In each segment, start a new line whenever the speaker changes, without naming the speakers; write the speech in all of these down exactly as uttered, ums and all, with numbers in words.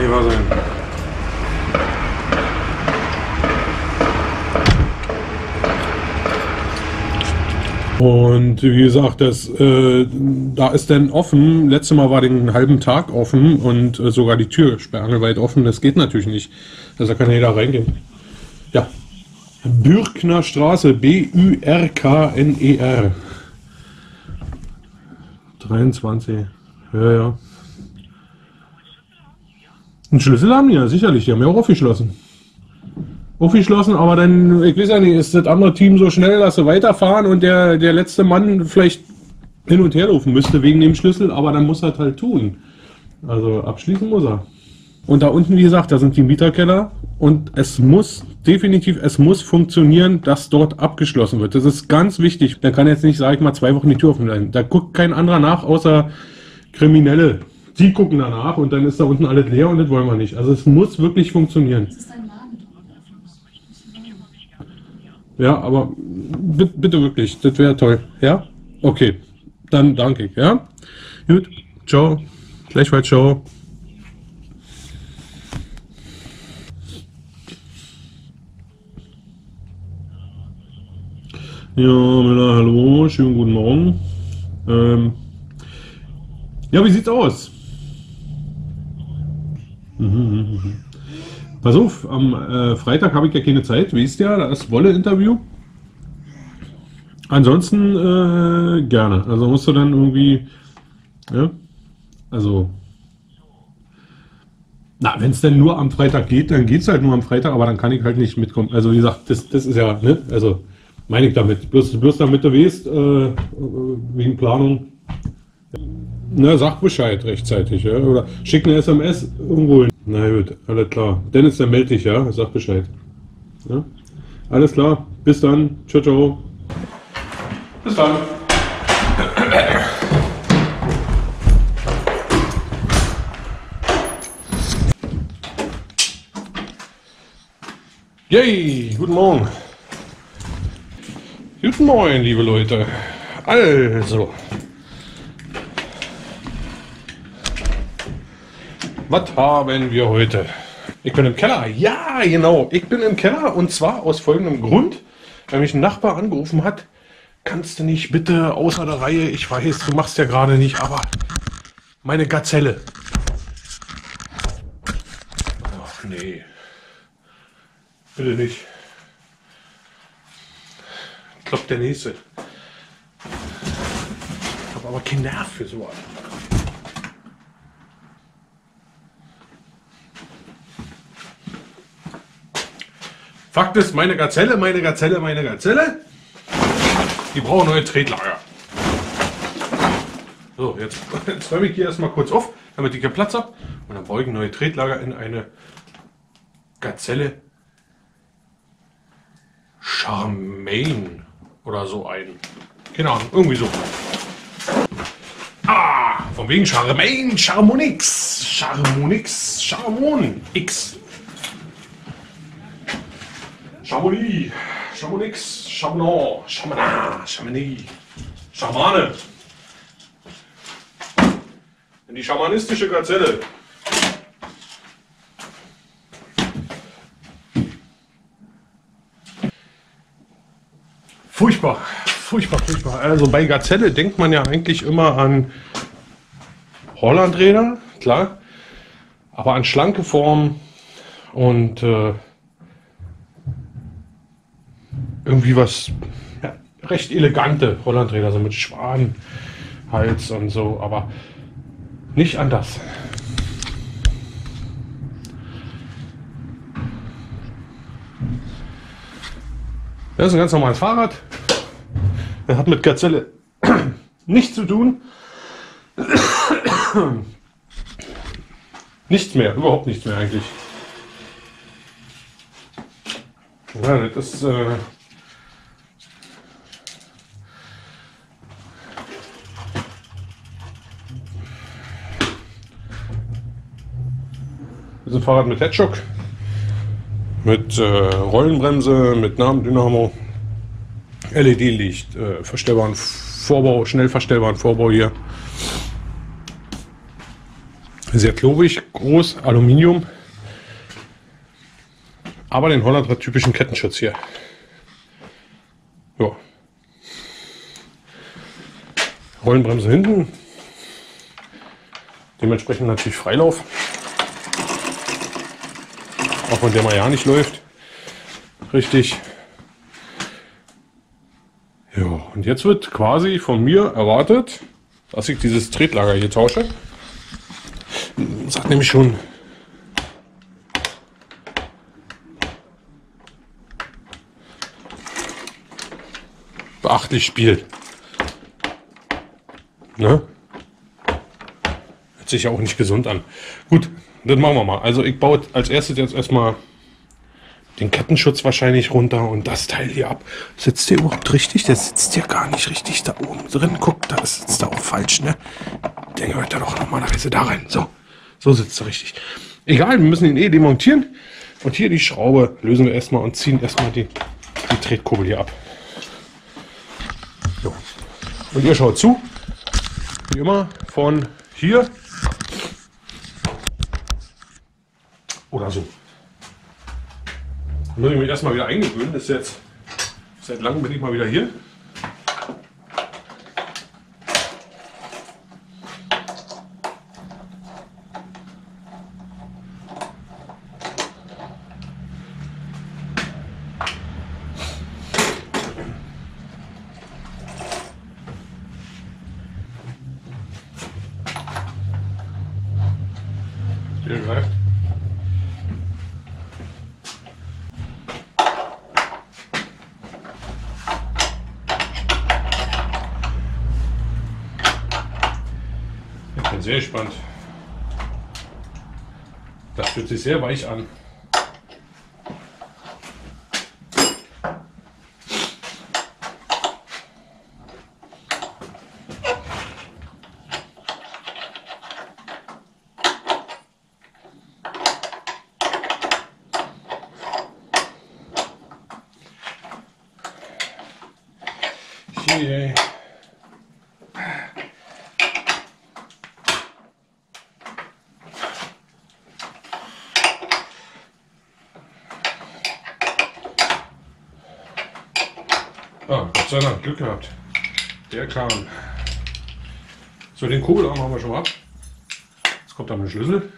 nicht wahr sein. Und wie gesagt, das, äh, da ist dann offen. Letztes Mal war den halben Tag offen und äh, sogar die Tür sperrangelweit offen. Das geht natürlich nicht. Also da kann jeder reingehen. Ja. Bürkner Straße, B Ü R K N E R. dreiundzwanzig. Ja, ja. Einen Schlüssel haben die ja, sicherlich. Die haben ja auch aufgeschlossen. Aufgeschlossen, aber dann, ich weiß ja nicht, ist das andere Team so schnell, dass sie weiterfahren und der, der letzte Mann vielleicht hin und her laufen müsste wegen dem Schlüssel, aber dann muss er es halt tun. Also abschließen muss er. Und da unten, wie gesagt, da sind die Mieterkeller und es muss, definitiv, es muss funktionieren, dass dort abgeschlossen wird. Das ist ganz wichtig. Da kann jetzt nicht, sag ich mal, zwei Wochen die Tür offen bleiben. Da guckt kein anderer nach, außer Kriminelle. Die gucken danach und dann ist da unten alles leer und das wollen wir nicht. Also es muss wirklich funktionieren. Ja, aber bitte, bitte wirklich, das wäre toll. Ja? Okay, dann danke ich. Ja? Gut, ciao. Gleichfalls, ciao. Ja, Müller, hallo, schönen guten Morgen. Ähm, ja, wie sieht's aus? Mhm, mhm, mhm. Pass auf, am äh, Freitag habe ich ja keine Zeit, wisst ihr, da ist Wolle-Interview. Ansonsten äh, gerne. Also musst du dann irgendwie, ja, also, na, wenn es denn nur am Freitag geht, dann geht es halt nur am Freitag, aber dann kann ich halt nicht mitkommen. Also wie gesagt, das, das ist ja, ne, also meine ich damit. Bloß, bloß damit du weißt, äh, wegen Planung, na, sag Bescheid rechtzeitig, ja, oder schick eine S M S irgendwo hin. Na gut, alles klar. Dennis, dann melde dich, ja, sag Bescheid. Ja? Alles klar, bis dann, ciao, ciao. Bis dann. Yay, guten Morgen. Guten Morgen, liebe Leute. Also, was haben wir heute? Ich bin im Keller. Ja, genau. Ich bin im Keller und zwar aus folgendem Grund, weil mich ein Nachbar angerufen hat. Kannst du nicht bitte außer der Reihe, ich weiß, du machst ja gerade nicht, aber meine Gazelle. Ach nee. Bitte nicht. Ich glaube der nächste. Ich habe aber keinen Nerv für sowas. Fakt ist, meine Gazelle, meine Gazelle, meine Gazelle, die brauchen neue Tretlager. So, jetzt, jetzt räume ich hier erstmal kurz auf, damit ich hier Platz habe. Und dann baue ich neue Tretlager in eine Gazelle Charmaine oder so ein. Keine Ahnung, irgendwie so. Ah, von wegen Charmaine, Charmonix, Charmonix, Charmon X. Chamonix, Chamonix, Chamonon, Chamana, Chamonix, Schamane. Die schamanistische Gazelle. Furchtbar, furchtbar, furchtbar. Also bei Gazelle denkt man ja eigentlich immer an Hollandräder, klar, aber an schlanke Form und äh, irgendwie was ja, recht elegante Hollandräder, so mit Schwanenhals und so, aber nicht an das. Das ist ein ganz normales Fahrrad. Das hat mit Gazelle nichts zu tun. Nichts mehr, überhaupt nichts mehr eigentlich. Ja, das ist äh Das ist ein Fahrrad mit Headshock, mit äh, Rollenbremse, mit Nabendynamo, L E D-Licht, äh, verstellbaren Vorbau, schnell verstellbaren Vorbau hier. Sehr klobig, groß, Aluminium. Aber den Holland hat typischen Kettenschutz hier. Ja. Rollenbremse hinten. Dementsprechend natürlich Freilauf. Auch wenn der mal ja nicht läuft. Richtig. Ja, und jetzt wird quasi von mir erwartet, dass ich dieses Tretlager hier tausche. Das hat nämlich schon beachtlich Spiel. Ne? Hört sich ja auch nicht gesund an. Gut, dann machen wir mal. Also ich baue als erstes jetzt erstmal den Kettenschutz wahrscheinlich runter und das Teil hier ab. Sitzt der überhaupt richtig? Der sitzt ja gar nicht richtig da oben drin. Guck, da sitzt er auch falsch, ne? Der gehört da doch normalerweise da rein. So, so sitzt er richtig. Egal, wir müssen ihn eh demontieren. Und hier die Schraube lösen wir erstmal und ziehen erstmal die, die Tretkurbel hier ab. So. Und ihr schaut zu. Wie immer von hier oder so. Muss ich mich erstmal wieder eingewöhnen. Das ist jetzt seit langem bin ich mal wieder hier. Hier greift. Ich bin sehr gespannt. Das fühlt sich sehr weich an. Hier. Ah, Gott sei Dank, Glück gehabt. Der kam. So, den Kugelarm haben wir schon mal ab. Jetzt kommt dann der Schlüssel.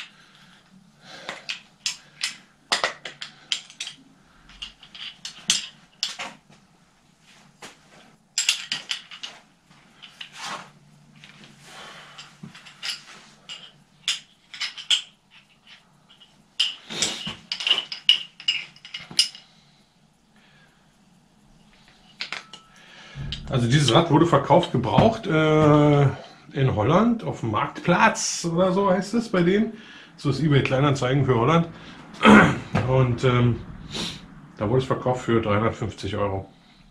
Also dieses Rad wurde verkauft, gebraucht äh, in Holland auf dem Marktplatz oder so heißt es bei denen. So ist eBay Kleinanzeigen für Holland. Und ähm, da wurde es verkauft für dreihundertfünfzig Euro.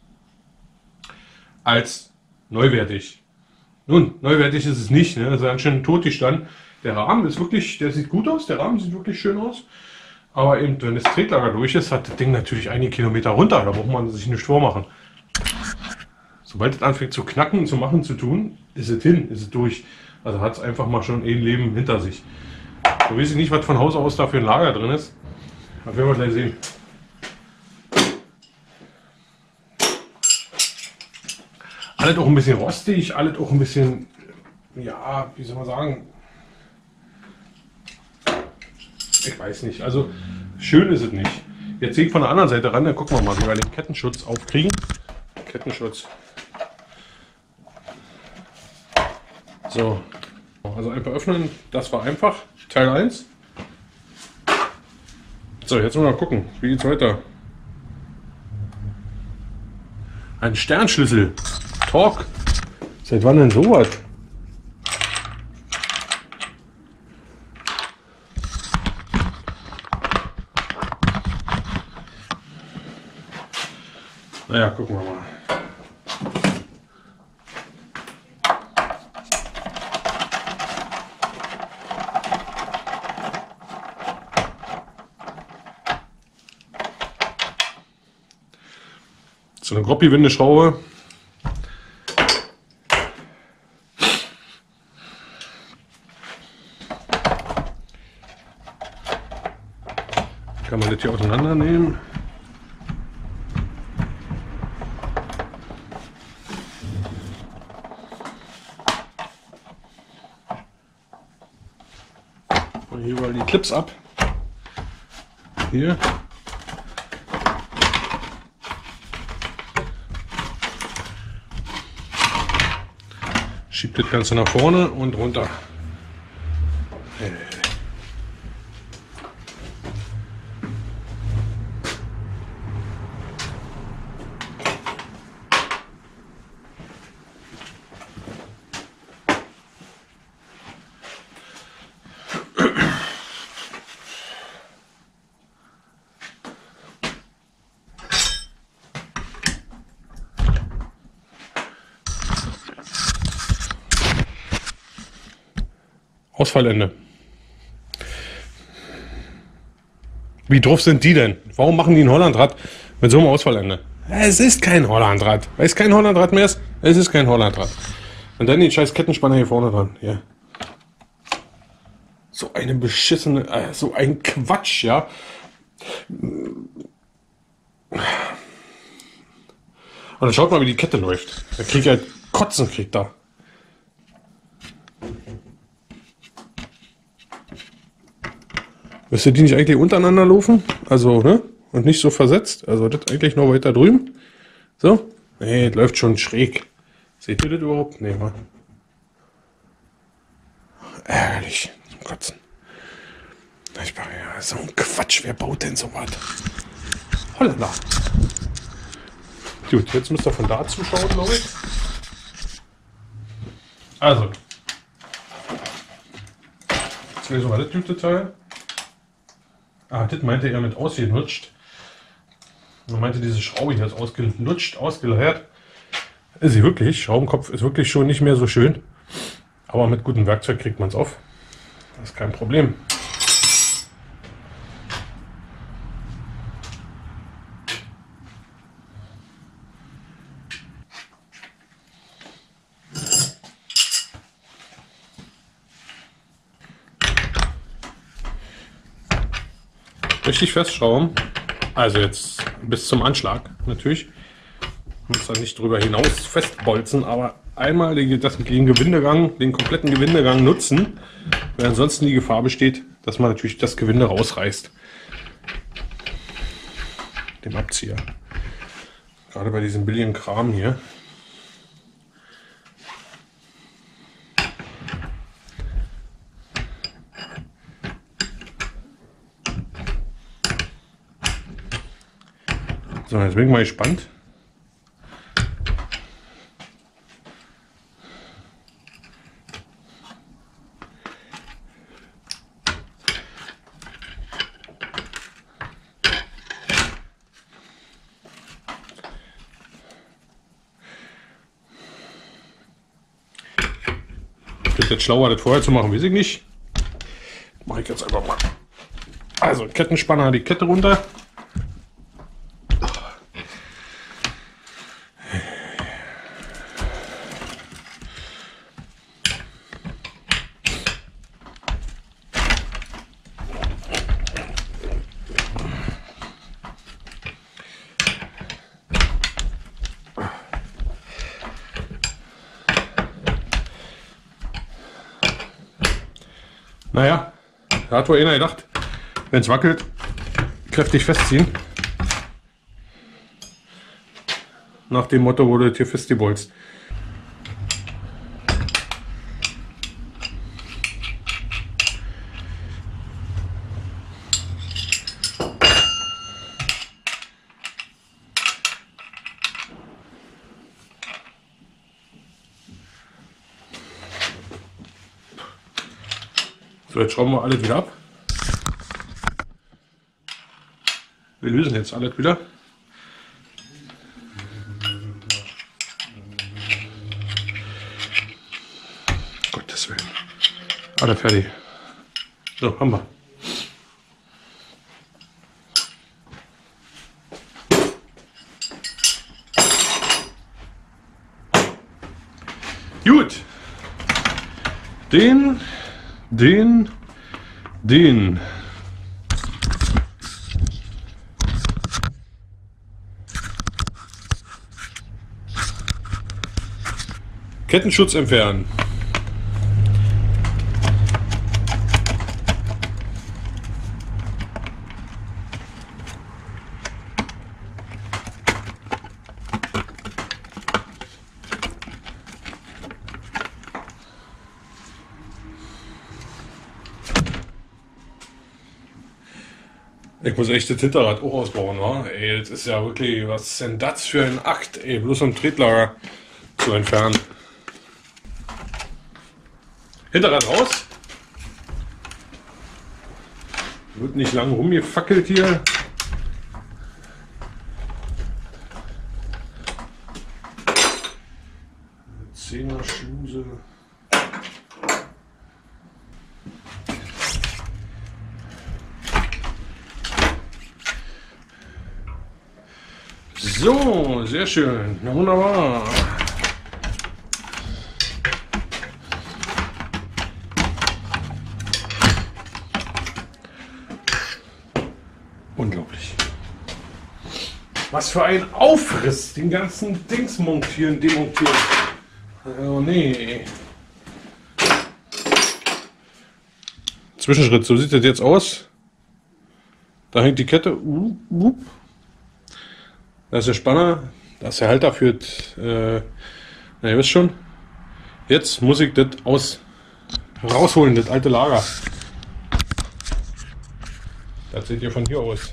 Als neuwertig. Nun, neuwertig ist es nicht, ne? Das ist ganz schön Totgestand. Der Rahmen ist wirklich, der sieht gut aus, der Rahmen sieht wirklich schön aus. Aber eben, wenn das Tretlager durch ist, hat das Ding natürlich einige Kilometer runter. Da braucht man sich nicht vormachen. Sobald es anfängt zu knacken, zu machen, zu tun, ist es hin, ist es durch. Also hat es einfach mal schon ein Leben hinter sich. So weiß ich nicht, was von Haus aus da für ein Lager drin ist. Das werden wir gleich sehen. Alles auch ein bisschen rostig, alles auch ein bisschen, ja, wie soll man sagen, ich weiß nicht. Also schön ist es nicht. Jetzt gehe ich von der anderen Seite ran, dann gucken wir mal, wie wir den Kettenschutz aufkriegen. Kettenschutz. So, also einfach öffnen, das war einfach, Teil eins. So, jetzt mal gucken, wie geht's weiter. Ein Sternschlüssel, Torque. Seit wann denn sowas? Naja, gucken wir mal. So eine Groppi-Windeschraube. Kann man das hier auseinandernehmen. Und hier überall die Clips ab. Hier. Schiebt das Ganze nach vorne und runter. Ausfallende. Wie drauf sind die denn? Warum machen die ein Hollandrad mit so einem Ausfallende? Es ist kein Hollandrad. Weil es kein Hollandrad mehr ist, es ist kein Hollandrad. Und dann den scheiß Kettenspanner hier vorne dran. Ja. So eine beschissene, äh, so ein Quatsch, ja. Und dann schaut mal, wie die Kette läuft. Da kriegt er Kotzen, kriegt da. Müsste die nicht eigentlich untereinander laufen? Also, ne? Und nicht so versetzt? Also, das eigentlich noch weiter drüben? So? Nee, das läuft schon schräg. Seht ihr das überhaupt? Nee, Mann. Ärgerlich. Zum Kotzen. Ich mache ja so ein Quatsch. Wer baut denn so was? Holländer. Gut, jetzt müsst ihr von da zuschauen, glaube ich. Also. Jetzt lesen wir das gute Teil. Ah, das meinte er mit ausgelutscht. Er meinte, diese Schraube hier ist ausgelutscht, ausgeleiert. Ist sie wirklich. Schraubenkopf ist wirklich schon nicht mehr so schön. Aber mit gutem Werkzeug kriegt man es auf. Das ist kein Problem. Richtig festschrauben, also jetzt bis zum Anschlag natürlich, muss da nicht drüber hinaus festbolzen, aber einmal den, das, den Gewindegang, den kompletten Gewindegang nutzen, weil ansonsten die Gefahr besteht, dass man natürlich das Gewinde rausreißt, dem Abzieher, gerade bei diesem billigen Kram hier. So, jetzt bin ich mal gespannt. Ist jetzt schlauer, das vorher zu machen, weiß ich nicht. Mache ich jetzt einfach mal. Also, Kettenspanner, die Kette runter. Naja, da hat wohl einer gedacht, wenn es wackelt, kräftig festziehen. Nach dem Motto wurde das hier festgebolzt. So, jetzt schrauben wir alles wieder ab. Wir lösen jetzt alles wieder. Gottes Willen. Alles fertig. So, haben wir. Gut. Den, den, den. Kettenschutz entfernen. Ich muss echt das Hinterrad auch ausbauen, wa? Ey, das ist ja wirklich, was ist denn das für ein Akt, ey, bloß um Tretlager zu entfernen. Hinterrad raus. Wird nicht lang rumgefackelt hier. Zehner Schluse. So, sehr schön. Na, wunderbar. Unglaublich. Was für ein Aufriss, den ganzen Dings montieren, demontieren. Oh nee. Zwischenschritt, so sieht das jetzt aus. Da hängt die Kette. Uh, uh. Da ist der Spanner, da ist der Halter für das, äh, na, ihr wisst schon. Jetzt muss ich das aus rausholen, das alte Lager. Das seht ihr von hier aus.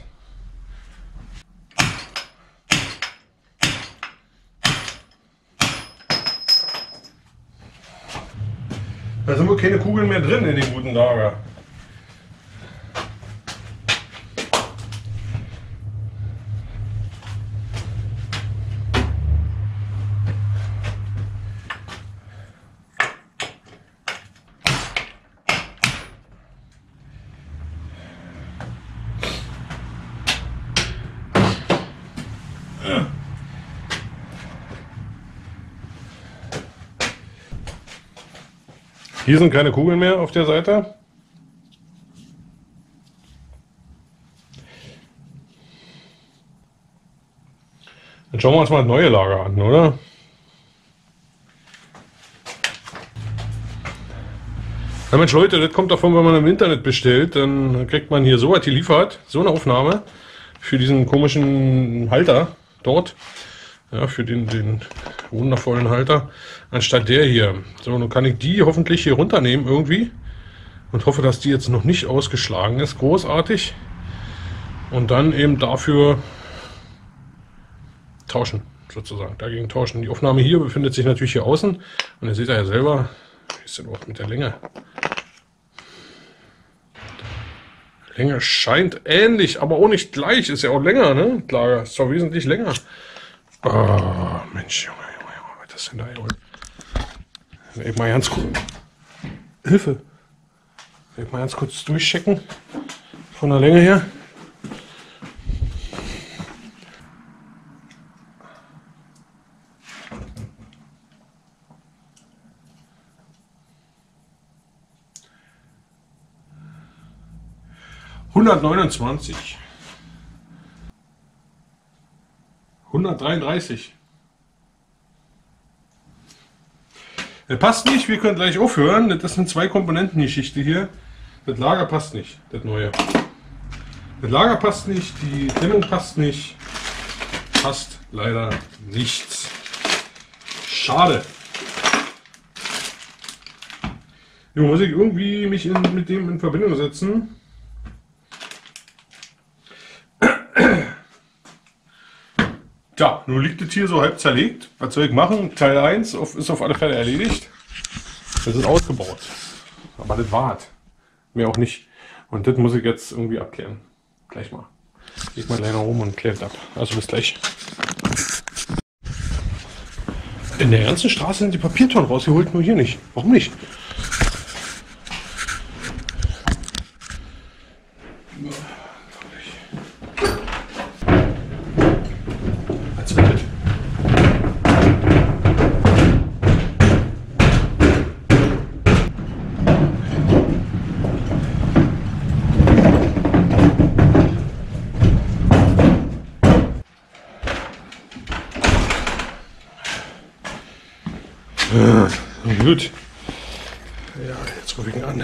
Da sind wohl keine Kugeln mehr drin in dem guten Lager. Hier sind keine Kugeln mehr auf der Seite. Dann schauen wir uns mal das neue Lager an, oder? Ja Mensch Leute, das kommt davon, wenn man im Internet bestellt, dann kriegt man hier so was geliefert, so eine Aufnahme für diesen komischen Halter dort. Ja, für den, den wundervollen Halter, anstatt der hier. So, nun kann ich die hoffentlich hier runternehmen irgendwie und hoffe, dass die jetzt noch nicht ausgeschlagen ist. Großartig. Und dann eben dafür tauschen, sozusagen. Dagegen tauschen. Die Aufnahme hier befindet sich natürlich hier außen. Und ihr seht ja selber, wie ist denn auch mit der Länge? Länge scheint ähnlich, aber auch nicht gleich. Ist ja auch länger, ne? Klar, ist doch wesentlich länger. Oh, Mensch, Junge, Junge, Junge, was ist denn da, Junge? Ich mal ganz kurz. Hilfe! Ich mal ganz kurz durchchecken. Von der Länge her. hundertneunundzwanzig. hundertdreiunddreißig. Das passt nicht, wir können gleich aufhören. Das ist eine Zwei-Komponenten-Geschichte hier. Das Lager passt nicht, das neue. Das Lager passt nicht, die Dämmung passt nicht. Passt leider nichts. Schade. Nun muss ich irgendwie mich in, mit dem in Verbindung setzen. Tja, nun liegt das hier so halb zerlegt. Was soll ich machen? Teil eins ist auf alle Fälle erledigt. Das ist ausgebaut. Aber das war's. Mehr auch nicht. Und das muss ich jetzt irgendwie abklären. Gleich mal. Geht mal gleich nach oben und klärt ab. Also bis gleich. In der ganzen Straße sind die Papiertonnen rausgeholt, nur hier nicht. Warum nicht? Gut. Ja, jetzt rufe ich ihn an.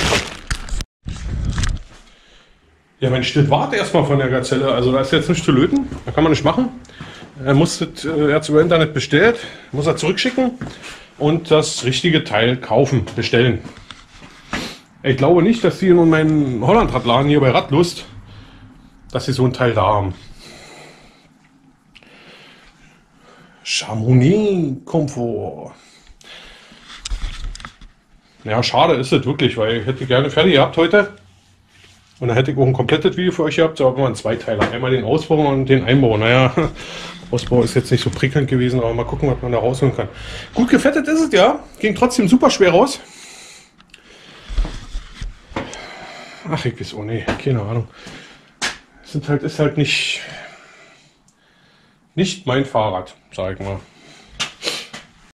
Ja, Mensch, das wart erstmal von der Gazelle. Also da ist jetzt nichts zu löten. Da kann man nicht machen. Er muss das, er hat es über Internet bestellt, muss er zurückschicken und das richtige Teil kaufen, bestellen. Ich glaube nicht, dass die in meinen Hollandradladen hier bei Radlust, dass sie so ein Teil da haben. Chamonix Komfort. Ja, schade ist es wirklich, weil ich hätte gerne fertig gehabt heute. Und dann hätte ich auch ein komplettes Video für euch gehabt, so aber ein Zweiteiler. Einmal den Ausbau und den Einbau. Naja, Ausbau ist jetzt nicht so prickelnd gewesen, aber mal gucken, was man da rausholen kann. Gut gefettet ist es, ja. Ging trotzdem super schwer raus. Ach, ich weiß, oh nee, keine Ahnung. Es sind halt, ist halt nicht, nicht mein Fahrrad, sag ich mal.